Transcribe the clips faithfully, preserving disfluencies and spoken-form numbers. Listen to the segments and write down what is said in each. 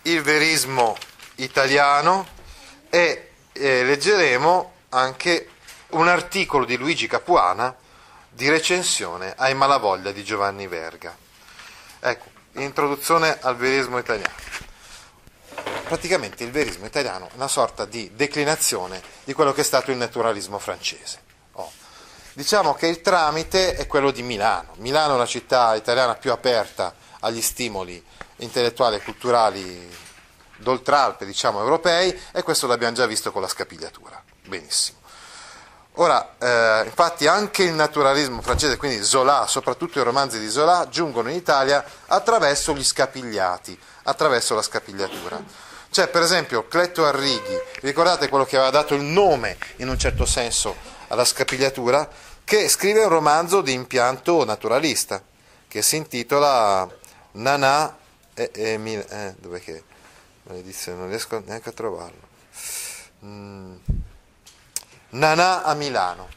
il verismo italiano e eh, leggeremo anche un articolo di Luigi Capuana di recensione ai Malavoglia di Giovanni Verga. Ecco, introduzione al verismo italiano. Praticamente il verismo italiano è una sorta di declinazione di quello che è stato il naturalismo francese. Oh. Diciamo che il tramite è quello di Milano. Milano è una città italiana più aperta agli stimoli intellettuali e culturali d'oltralpe, diciamo, europei, e questo l'abbiamo già visto con la Scapigliatura. Benissimo. Ora, eh, infatti anche il naturalismo francese, quindi Zola, soprattutto i romanzi di Zola, giungono in Italia attraverso gli scapigliati, attraverso la Scapigliatura. C'è per esempio Cletto Arrighi, ricordate quello che aveva dato il nome in un certo senso alla Scapigliatura, che scrive un romanzo di impianto naturalista che si intitola Nanà e, e eh, dov'è che maledizione, non riesco neanche a trovarlo. Mm. Nanà a Milano.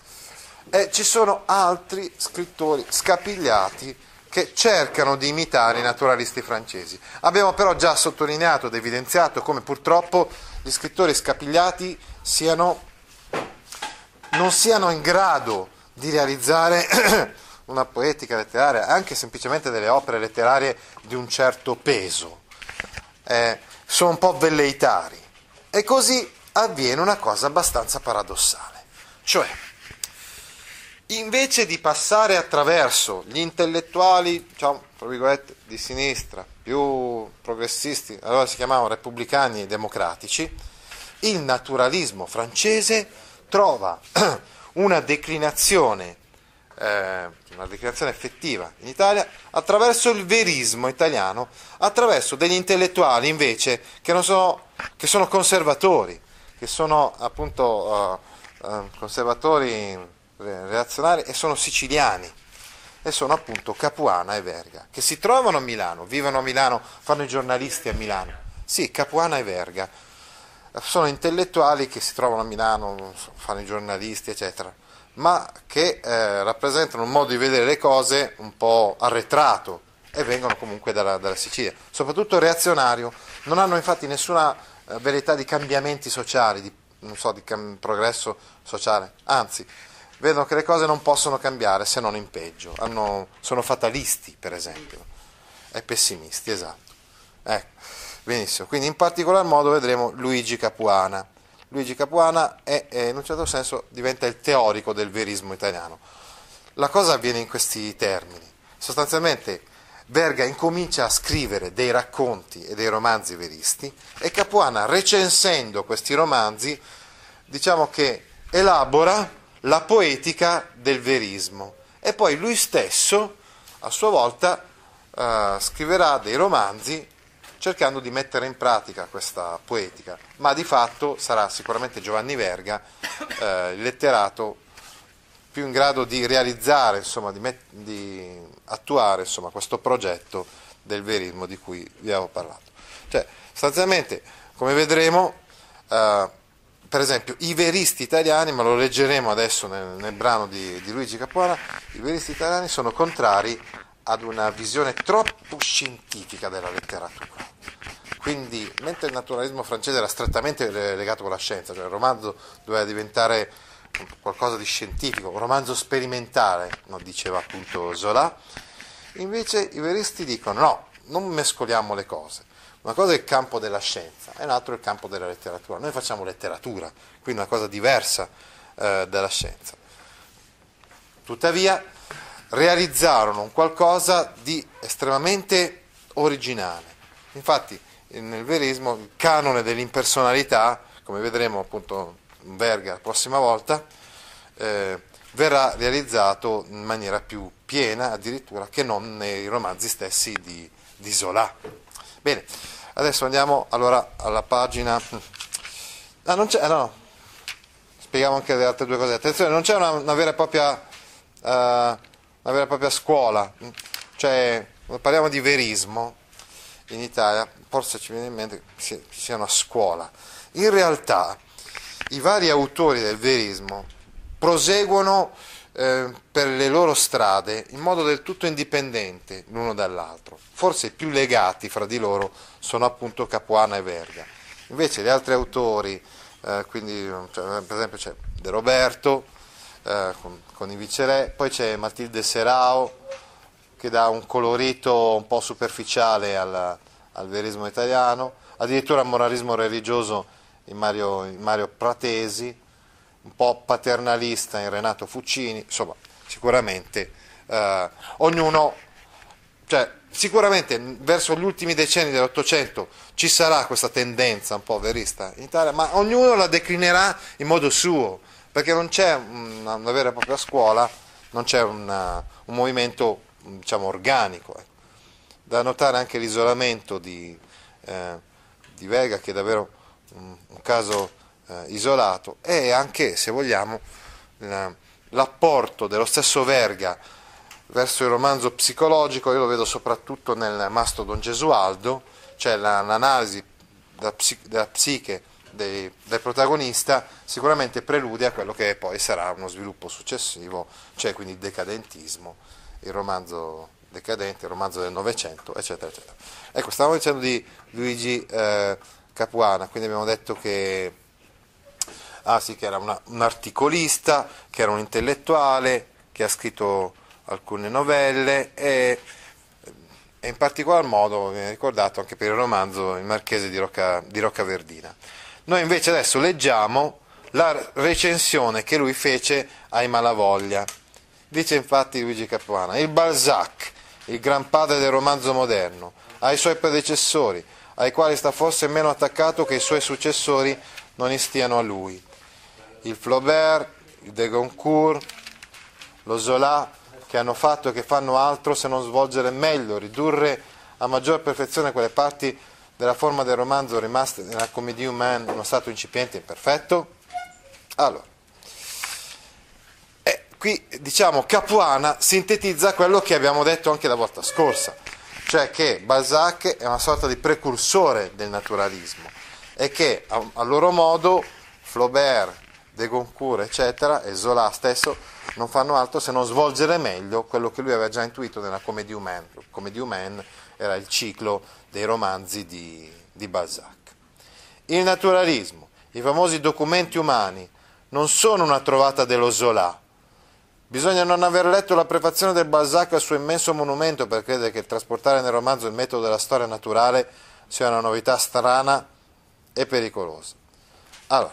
E ci sono altri scrittori scapigliati che cercano di imitare i naturalisti francesi. Abbiamo però già sottolineato ed evidenziato come purtroppo gli scrittori scapigliati siano, non siano in grado di realizzare una poetica letteraria, anche semplicemente delle opere letterarie di un certo peso. Eh, sono un po' velleitari. E così avviene una cosa abbastanza paradossale. Cioè, invece di passare attraverso gli intellettuali, diciamo, tra virgolette, di sinistra, più progressisti, allora si chiamavano repubblicani e democratici, il naturalismo francese trova una declinazione, eh, una declinazione effettiva in Italia attraverso il verismo italiano, attraverso degli intellettuali invece che, non sono, che sono conservatori, che sono appunto uh, uh, conservatori reazionari e sono siciliani, e sono appunto Capuana e Verga, che si trovano a Milano, vivono a Milano, fanno i giornalisti a Milano. Sì, Capuana e Verga sono intellettuali che si trovano a Milano, fanno i giornalisti, eccetera, ma che eh, rappresentano un modo di vedere le cose un po' arretrato e vengono comunque dalla, dalla Sicilia, soprattutto reazionario. Non hanno infatti nessuna eh, verità di cambiamenti sociali, di, non so, di cam- progresso sociale, anzi, vedono che le cose non possono cambiare se non in peggio. Hanno, sono fatalisti, per esempio, e pessimisti, esatto. Ecco, benissimo. Quindi in particolar modo vedremo Luigi Capuana. Luigi Capuana è, è, in un certo senso diventa il teorico del verismo italiano. La cosa avviene in questi termini. Sostanzialmente Verga incomincia a scrivere dei racconti e dei romanzi veristi e Capuana, recensendo questi romanzi, diciamo che elabora la poetica del verismo, e poi lui stesso a sua volta eh, scriverà dei romanzi cercando di mettere in pratica questa poetica, ma di fatto sarà sicuramente Giovanni Verga eh, il letterato più in grado di realizzare, insomma, di, met- di attuare, insomma, questo progetto del verismo di cui vi avevo parlato. Cioè, sostanzialmente, come vedremo, eh, per esempio, i veristi italiani, ma lo leggeremo adesso nel, nel brano di, di Luigi Capuana, i veristi italiani sono contrari ad una visione troppo scientifica della letteratura. Quindi, mentre il naturalismo francese era strettamente legato con la scienza, cioè il romanzo doveva diventare qualcosa di scientifico, un romanzo sperimentale, no, diceva appunto Zola, invece i veristi dicono no, non mescoliamo le cose. Una cosa è il campo della scienza e un altro è il campo della letteratura. Noi facciamo letteratura, quindi una cosa diversa eh, dalla scienza. Tuttavia realizzarono un qualcosa di estremamente originale. Infatti nel verismo il canone dell'impersonalità, come vedremo appunto in Verga la prossima volta, eh, verrà realizzato in maniera più piena addirittura che non nei romanzi stessi di, di Zola. Bene, adesso andiamo allora alla pagina. Ah, non c'è, no, spieghiamo anche le altre due cose. Attenzione, non c'è una, una vera e propria uh, una vera e propria scuola. Cioè, quando parliamo di verismo in Italia, forse ci viene in mente che ci sia una scuola. In realtà, i vari autori del verismo proseguono eh, per le loro strade in modo del tutto indipendente l'uno dall'altro. Forse i più legati fra di loro sono appunto Capuana e Verga. Invece gli altri autori, eh, quindi cioè, per esempio c'è De Roberto eh, con, con i Viceré, poi c'è Matilde Serao che dà un colorito un po' superficiale al, al verismo italiano, addirittura moralismo religioso in Mario, in Mario Pratesi, un po' paternalista in Renato Fucini, insomma, sicuramente eh, ognuno, cioè sicuramente verso gli ultimi decenni dell'Ottocento ci sarà questa tendenza un po' verista in Italia, ma ognuno la declinerà in modo suo, perché non c'è una, una vera e propria scuola, non c'è una, un movimento, diciamo, organico. Ecco. Da notare anche l'isolamento di, eh, di Verga, che è davvero un, un caso eh, isolato, e anche, se vogliamo, la, l'apporto dello stesso Verga verso il romanzo psicologico. Io lo vedo soprattutto nel Mastro Don Gesualdo, cioè la, l'analisi della, psi, della psiche dei, del protagonista sicuramente prelude a quello che poi sarà uno sviluppo successivo, cioè quindi il decadentismo, il romanzo decadente, il romanzo del Novecento, eccetera, eccetera. Ecco, stavamo dicendo di Luigi eh, Capuana, quindi abbiamo detto che, ah, sì, che era una, un articolista, che era un intellettuale, che ha scritto alcune novelle e, e in particolar modo viene ricordato anche per il romanzo Il Marchese di, Rocca, di Roccaverdina. Noi invece adesso leggiamo la recensione che lui fece ai Malavoglia. Dice infatti Luigi Capuana: il Balzac, il gran padre del romanzo moderno, ha i suoi predecessori, ai quali sta forse meno attaccato che i suoi successori non gli stiano a lui. Il Flaubert, il de Goncourt, lo Zola, che hanno fatto e che fanno altro se non svolgere meglio, ridurre a maggior perfezione quelle parti della forma del romanzo rimaste nella Comédie humaine in uno stato incipiente e imperfetto. Allora, eh, qui diciamo Capuana sintetizza quello che abbiamo detto anche la volta scorsa, cioè che Balzac è una sorta di precursore del naturalismo e che a, a loro modo Flaubert, de Goncourt, eccetera, e Zola stesso non fanno altro se non svolgere meglio quello che lui aveva già intuito nella Comédie humaine. Comédie humaine era il ciclo dei romanzi di, di Balzac. Il naturalismo, i famosi documenti umani, non sono una trovata dello Zola. Bisogna non aver letto la prefazione del Balzac al suo immenso monumento per credere che trasportare nel romanzo il metodo della storia naturale sia una novità strana e pericolosa. Allora,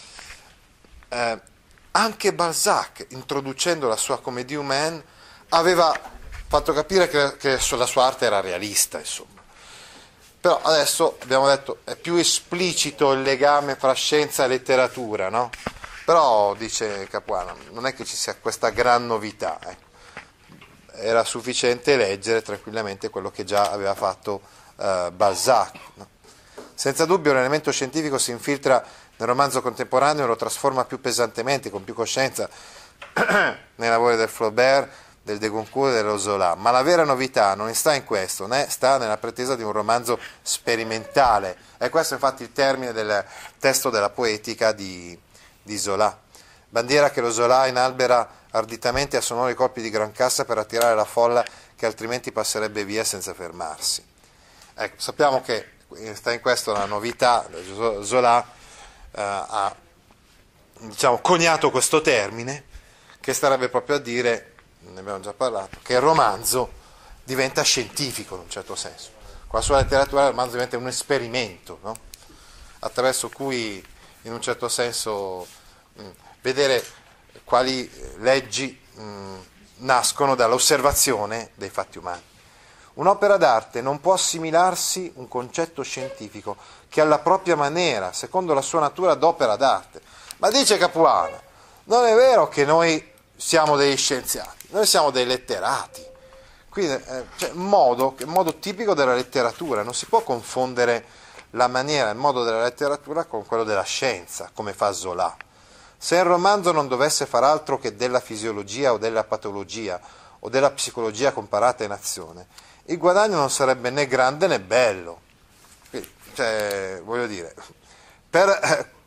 eh, anche Balzac, introducendo la sua Comédie humaine, aveva fatto capire che, che la sua arte era realista, insomma. Però adesso abbiamo detto è più esplicito il legame fra scienza e letteratura, no? Però, dice Capuana, non è che ci sia questa gran novità, ecco. Era sufficiente leggere tranquillamente quello che già aveva fatto uh, Balzac, no? Senza dubbio l'elemento scientifico si infiltra nel romanzo contemporaneo e lo trasforma più pesantemente, con più coscienza, nei lavori del Flaubert, del de Goncourt e dello Zola, ma la vera novità non sta in questo, né sta nella pretesa di un romanzo sperimentale, e questo è infatti il termine del testo della poetica di, di Zola, bandiera che lo Zola inalbera arditamente a sonori colpi di gran cassa per attirare la folla che altrimenti passerebbe via senza fermarsi. Ecco, sappiamo che sta in questo la novità. Zola Uh, ha, diciamo, coniato questo termine, che starebbe proprio a dire, ne abbiamo già parlato, che il romanzo diventa scientifico in un certo senso. Con la sua letteratura il romanzo diventa un esperimento, no? Attraverso cui in un certo senso mh, vedere quali leggi mh, nascono dall'osservazione dei fatti umani. Un'opera d'arte non può assimilarsi un concetto scientifico che alla propria maniera, secondo la sua natura d'opera d'arte. Ma dice Capuana, non è vero che noi siamo degli scienziati, noi siamo dei letterati. Quindi eh, cioè, modo, modo tipico della letteratura, non si può confondere la maniera, il modo della letteratura con quello della scienza, come fa Zola. Se il romanzo non dovesse far altro che della fisiologia o della patologia o della psicologia comparata in azione, il guadagno non sarebbe né grande né bello. Quindi, cioè, voglio dire, per,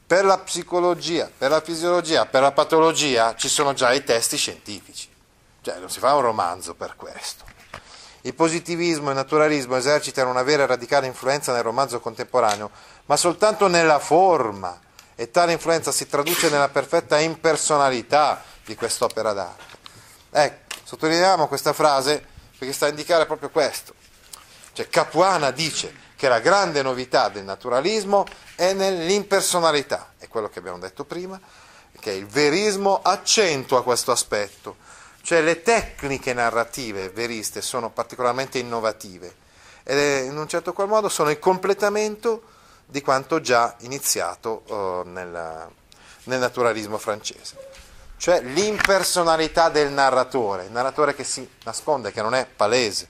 Per la psicologia, per la fisiologia, per la patologia ci sono già i testi scientifici, cioè non si fa un romanzo per questo. Il positivismo e il naturalismo esercitano una vera e radicale influenza nel romanzo contemporaneo, ma soltanto nella forma, e tale influenza si traduce nella perfetta impersonalità di quest'opera d'arte. Ecco, sottolineiamo questa frase perché sta a indicare proprio questo. Cioè Capuana dice che la grande novità del naturalismo è nell'impersonalità, è quello che abbiamo detto prima, che il verismo accentua questo aspetto, cioè le tecniche narrative veriste sono particolarmente innovative e in un certo qual modo sono il completamento di quanto già iniziato uh, nel, nel naturalismo francese, cioè l'impersonalità del narratore, il narratore che si nasconde, che non è palese.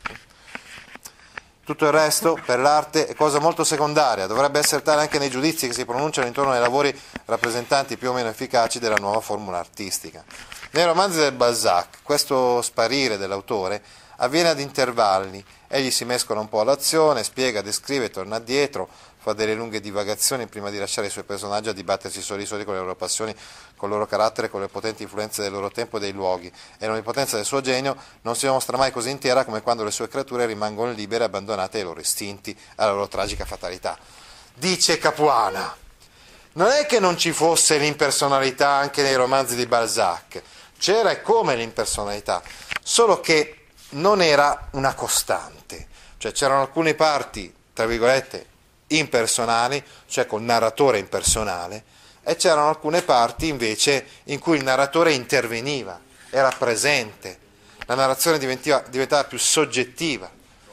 Tutto il resto per l'arte è cosa molto secondaria, dovrebbe essere tale anche nei giudizi che si pronunciano intorno ai lavori rappresentanti più o meno efficaci della nuova formula artistica. Nei romanzi del Balzac questo sparire dell'autore avviene ad intervalli, egli si mescola un po' all'azione, spiega, descrive, torna dietro, fa delle lunghe divagazioni prima di lasciare i suoi personaggi a dibattersi soli soli con le loro passioni, con il loro carattere, con le potenti influenze del loro tempo e dei luoghi, e l'onnipotenza del suo genio non si mostra mai così intera come quando le sue creature rimangono libere e abbandonate ai loro istinti, alla loro tragica fatalità. Dice Capuana, non è che non ci fosse l'impersonalità anche nei romanzi di Balzac, c'era e come l'impersonalità, solo che non era una costante, cioè c'erano alcune parti, tra virgolette, impersonali, cioè col narratore impersonale, e c'erano alcune parti invece in cui il narratore interveniva, era presente, la narrazione diventava, diventava più soggettiva.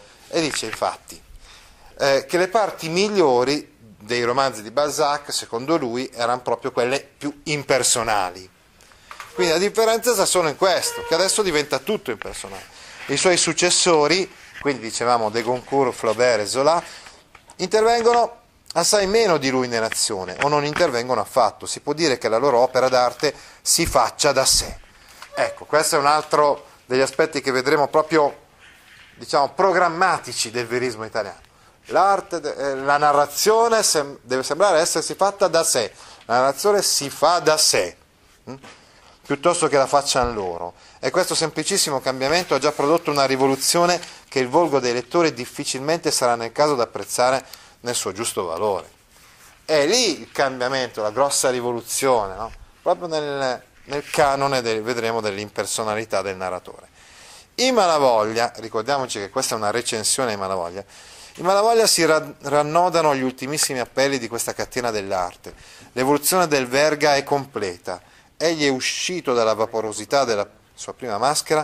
E dice infatti eh, che le parti migliori dei romanzi di Balzac, secondo lui, erano proprio quelle più impersonali. Quindi la differenza sta solo in questo, che adesso diventa tutto impersonale. I suoi successori, quindi dicevamo de Goncourt, Flaubert e Zola, intervengono assai meno di lui nell'azione, o non intervengono affatto. Si può dire che la loro opera d'arte si faccia da sé. Ecco, questo è un altro degli aspetti che vedremo proprio, diciamo, programmatici del verismo italiano. L'arte, la narrazione deve sembrare essersi fatta da sé, la narrazione si fa da sé, hm? piuttosto che la facciano loro. E questo semplicissimo cambiamento ha già prodotto una rivoluzione che il volgo dei lettori difficilmente sarà nel caso di apprezzare nel suo giusto valore. È lì il cambiamento, la grossa rivoluzione, no? Proprio nel, nel canone, del, vedremo, dell'impersonalità del narratore. I Malavoglia, ricordiamoci che questa è una recensione ai Malavoglia, i Malavoglia si ra- rannodano agli ultimissimi appelli di questa catena dell'arte. L'evoluzione del Verga è completa. Egli è uscito dalla vaporosità della sua prima maschera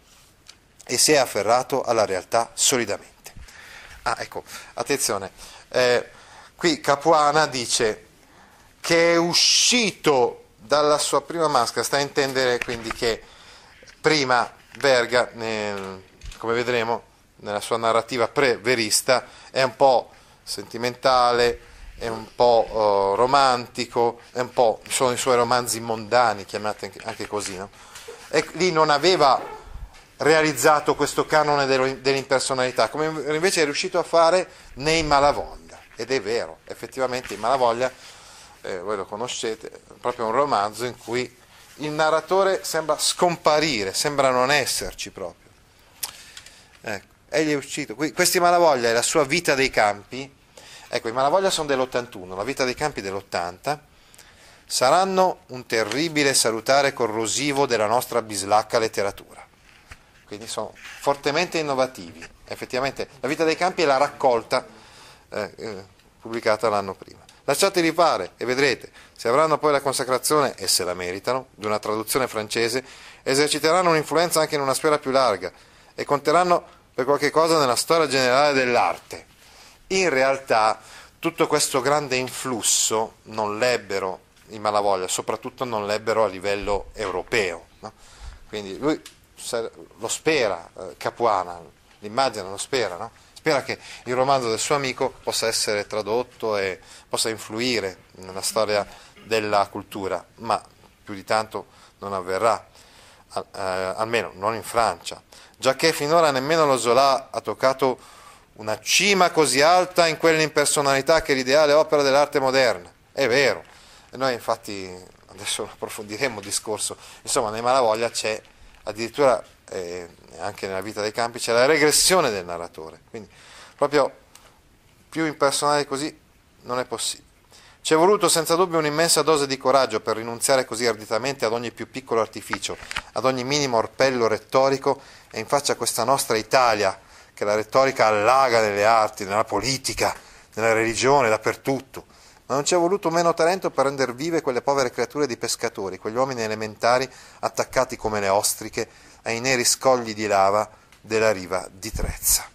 e si è afferrato alla realtà solidamente. Ah, ecco, attenzione, eh, qui Capuana dice che è uscito dalla sua prima maschera, sta a intendere quindi che prima Verga, nel, come vedremo, nella sua narrativa pre-verista, è un po' sentimentale, è un po' uh, romantico, è un po', sono i suoi romanzi mondani, chiamati anche, anche così, no? E lì non aveva realizzato questo canone dell'impersonalità, come invece è riuscito a fare nei Malavoglia, ed è vero, effettivamente i Malavoglia, eh, voi lo conoscete, è proprio un romanzo in cui il narratore sembra scomparire, sembra non esserci proprio. Ecco, egli è uscito, questi Malavoglia e la sua Vita dei campi, ecco, i Malavoglia sono dell'ottantuno, la Vita dei campi dell'ottanta, saranno un terribile salutare corrosivo della nostra bislacca letteratura. Quindi sono fortemente innovativi. Effettivamente la Vita dei campi è la raccolta eh, eh, pubblicata l'anno prima. Lasciateli fare e vedrete, se avranno poi la consacrazione, e se la meritano, di una traduzione francese, eserciteranno un'influenza anche in una sfera più larga e conteranno per qualche cosa nella storia generale dell'arte. In realtà tutto questo grande influsso non l'ebbero i Malavoglia, soprattutto non l'ebbero a livello europeo, no? Quindi lui lo spera, eh, Capuana, l'immagine lo spera, no? Spera che il romanzo del suo amico possa essere tradotto e possa influire nella storia della cultura, ma più di tanto non avverrà, eh, almeno non in Francia, giacché finora nemmeno lo Zola ha toccato una cima così alta in quell'impersonalità che è l'ideale opera dell'arte moderna. È vero, E noi infatti, adesso approfondiremo il discorso, insomma nei Malavoglia c'è addirittura, eh, anche nella vita dei campi, c'è la regressione del narratore, quindi proprio più impersonale così non è possibile. Ci è voluto senza dubbio un'immensa dose di coraggio per rinunziare così arditamente ad ogni più piccolo artificio, ad ogni minimo orpello retorico, e in faccia a questa nostra Italia, che la retorica allaga nelle arti, nella politica, nella religione, dappertutto. Ma non ci è voluto meno talento per render vive quelle povere creature di pescatori, quegli uomini elementari attaccati come le ostriche ai neri scogli di lava della riva di Trezza.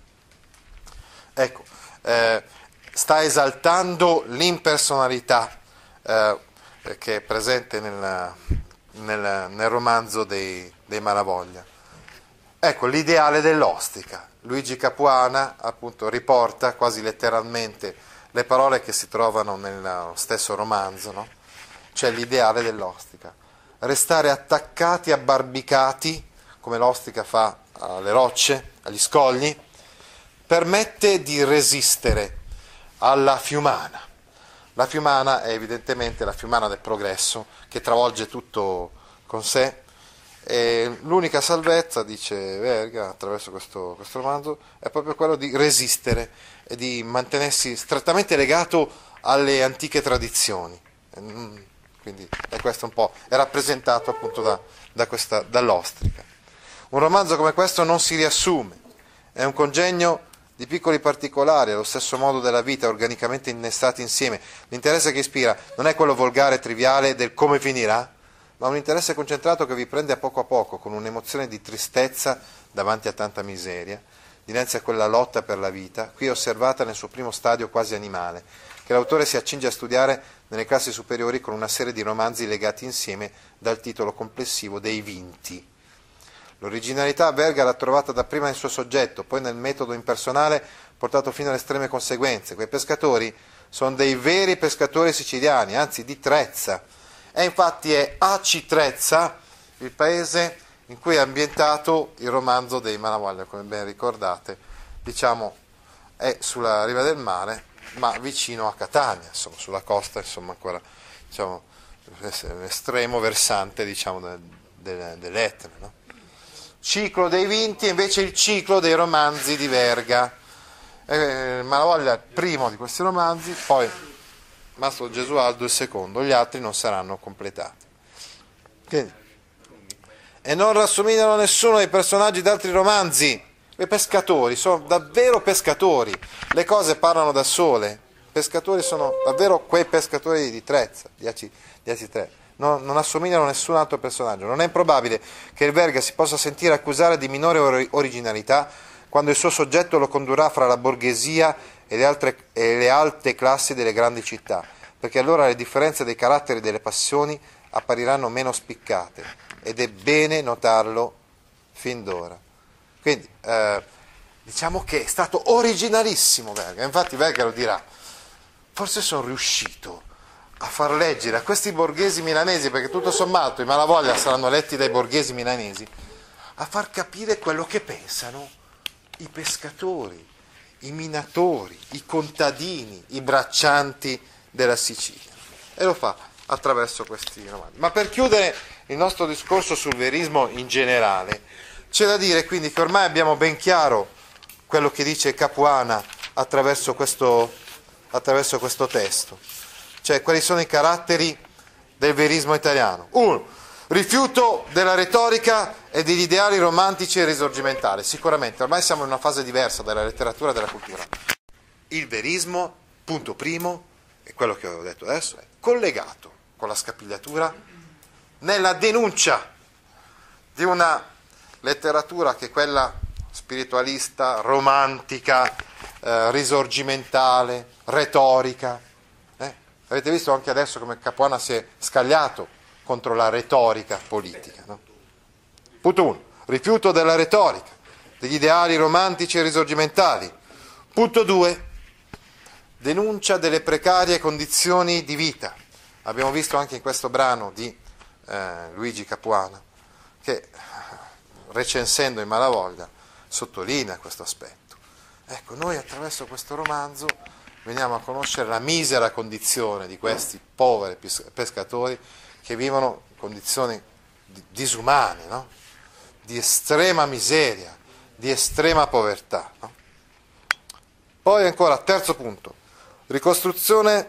Ecco, eh, sta esaltando l'impersonalità eh, che è presente nel, nel, nel romanzo dei, dei Malavoglia. Ecco, l'ideale dell'ostica. Luigi Capuana appunto riporta quasi letteralmente le parole che si trovano nello stesso romanzo, no? Cioè l'ideale dell'ostica. Restare attaccati, abbarbicati, come l'ostica fa alle rocce, agli scogli, permette di resistere alla fiumana. La fiumana è evidentemente la fiumana del progresso che travolge tutto con sé, e l'unica salvezza, dice Verga attraverso questo, questo romanzo, è proprio quello di resistere e di mantenersi strettamente legato alle antiche tradizioni. Quindi è questo un po', è rappresentato appunto da, da questa, dall'ostrica. Un romanzo come questo non si riassume, è un congegno di piccoli particolari, allo stesso modo della vita, organicamente innestati insieme. L'interesse che ispira non è quello volgare e triviale del come finirà, ma un interesse concentrato che vi prende a poco a poco, con un'emozione di tristezza davanti a tanta miseria, dinanzi a quella lotta per la vita, qui osservata nel suo primo stadio quasi animale, che l'autore si accinge a studiare nelle classi superiori con una serie di romanzi legati insieme dal titolo complessivo dei Vinti. L'originalità Verga l'ha trovata dapprima nel suo soggetto, poi nel metodo impersonale portato fino alle estreme conseguenze. Quei pescatori sono dei veri pescatori siciliani, anzi di Trezza. E infatti è a Citrezza il paese in cui è ambientato il romanzo dei Malavoglia, come ben ricordate, diciamo è sulla riva del mare, ma vicino a Catania, insomma, sulla costa, insomma, ancora, diciamo, l'estremo versante, diciamo, del, del, dell'Etna, no? Ciclo dei Vinti, invece il ciclo dei romanzi di Verga. Eh, Malavoglia è il primo di questi romanzi, poi Mastro Gesualdo il secondo, gli altri non saranno completati. Quindi, e non rassomigliano a nessuno dei personaggi di altri romanzi. I pescatori sono davvero pescatori, le cose parlano da sole. I pescatori sono davvero quei pescatori di Trezza, di Aci, di Aci tre. Non, non assomigliano a nessun altro personaggio. Non è improbabile che il Verga si possa sentire accusare di minore or- originalità quando il suo soggetto lo condurrà fra la borghesia e le, altre, e le alte classi delle grandi città, perché allora le differenze dei caratteri e delle passioni appariranno meno spiccate, ed è bene notarlo fin d'ora. Quindi eh, diciamo che è stato originalissimo Verga, infatti Verga lo dirà, forse sono riuscito a far leggere a questi borghesi milanesi, perché tutto sommato i Malavoglia saranno letti dai borghesi milanesi, a far capire quello che pensano i pescatori, i minatori, i contadini, i braccianti della Sicilia, e lo fa attraverso questi romanzi. Ma per chiudere il nostro discorso sul verismo in generale, c'è da dire quindi che ormai abbiamo ben chiaro quello che dice Capuana attraverso questo, attraverso questo testo, cioè quali sono i caratteri del verismo italiano. Uno, rifiuto della retorica e degli ideali romantici e risorgimentali. Sicuramente ormai siamo in una fase diversa della letteratura e della cultura. Il verismo, punto primo, e quello che ho detto adesso, è collegato con la scapigliatura nella denuncia di una letteratura che è quella spiritualista, romantica, eh, risorgimentale, retorica. Eh? Avete visto anche adesso come Capuana si è scagliato contro la retorica politica. No? Punto uno, rifiuto della retorica, degli ideali romantici e risorgimentali. Punto due, denuncia delle precarie condizioni di vita. Abbiamo visto anche in questo brano di eh, Luigi Capuana che, recensendo i Malavoglia, sottolinea questo aspetto. Ecco, noi attraverso questo romanzo veniamo a conoscere la misera condizione di questi poveri pescatori che vivono in condizioni disumane, no? Di estrema miseria, di estrema povertà. No? Poi ancora, terzo punto, ricostruzione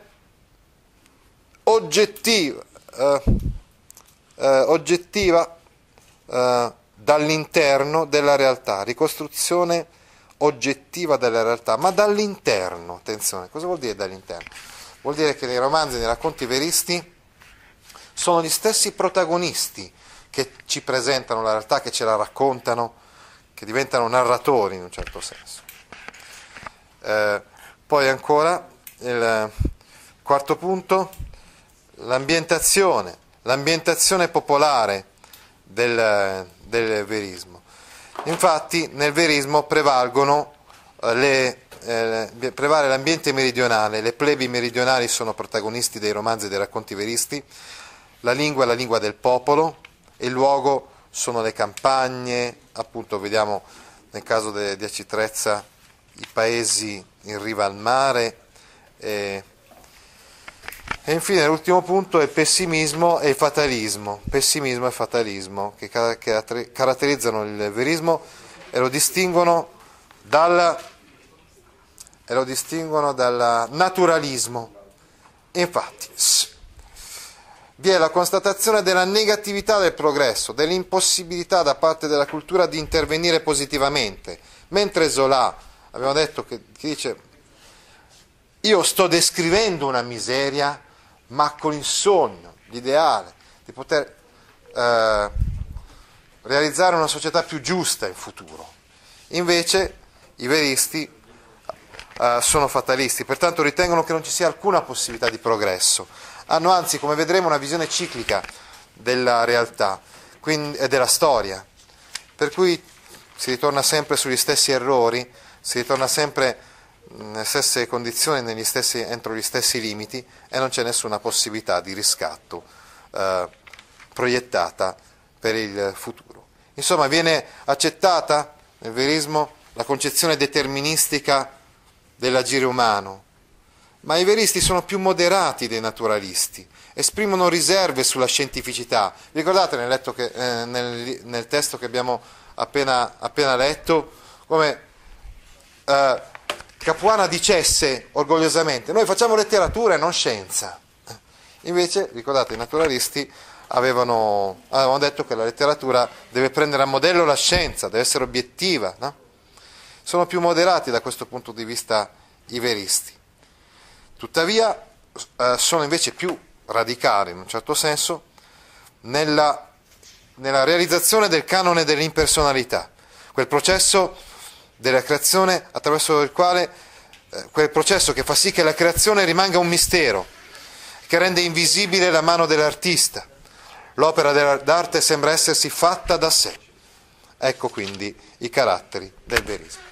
oggettiva, eh, eh, oggettiva eh, dall'interno della realtà, ricostruzione oggettiva della realtà, ma dall'interno, attenzione, cosa vuol dire dall'interno? Vuol dire che nei romanzi, nei racconti veristi, sono gli stessi protagonisti che ci presentano la realtà, che ce la raccontano, che diventano narratori in un certo senso. Eh, poi ancora, il quarto punto, l'ambientazione, l'ambientazione popolare del, del verismo. Infatti nel verismo prevalgono eh, le, eh, prevale l'ambiente meridionale, le plebi meridionali sono protagonisti dei romanzi e dei racconti veristi, la lingua è la lingua del popolo, il luogo sono le campagne, appunto vediamo nel caso de, di Aci Trezza i paesi in riva al mare, e, e infine l'ultimo punto è il pessimismo e il fatalismo, pessimismo e fatalismo che caratterizzano il verismo e lo distinguono dal, e lo distinguono dal naturalismo. Infatti vi è la constatazione della negatività del progresso, dell'impossibilità da parte della cultura di intervenire positivamente, mentre Zola, abbiamo detto che, che dice io sto descrivendo una miseria, ma con il sogno, l'ideale di poter eh, realizzare una società più giusta in futuro. Invece i veristi eh, sono fatalisti, pertanto ritengono che non ci sia alcuna possibilità di progresso. Hanno anzi, come vedremo, una visione ciclica della realtà quindi, e della storia, per cui si ritorna sempre sugli stessi errori, si ritorna sempre nelle stesse condizioni, negli stessi, entro gli stessi limiti, e non c'è nessuna possibilità di riscatto eh, proiettata per il futuro. Insomma, viene accettata nel verismo la concezione deterministica dell'agire umano, ma i veristi sono più moderati dei naturalisti, esprimono riserve sulla scientificità. Vi ricordate nel, letto che, eh, nel, nel testo che abbiamo appena, appena letto, come eh, Capuana dicesse orgogliosamente: noi facciamo letteratura e non scienza. Invece, ricordate, i naturalisti avevano, avevano detto che la letteratura deve prendere a modello la scienza, deve essere obiettiva, no? Sono più moderati da questo punto di vista i veristi. Tuttavia eh, sono invece più radicali, in un certo senso, nella, nella realizzazione del canone dell'impersonalità, quel processo della creazione attraverso il quale, eh, quel processo che fa sì che la creazione rimanga un mistero, che rende invisibile la mano dell'artista. L'opera d'arte sembra essersi fatta da sé. Ecco quindi i caratteri del verismo.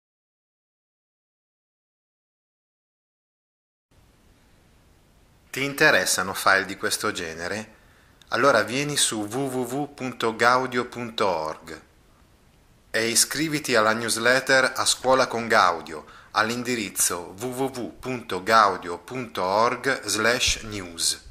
Ti interessano file di questo genere? Allora vieni su w w w punto gaudio punto org e iscriviti alla newsletter A Scuola con Gaudio all'indirizzo w w w punto gaudio punto org slash news.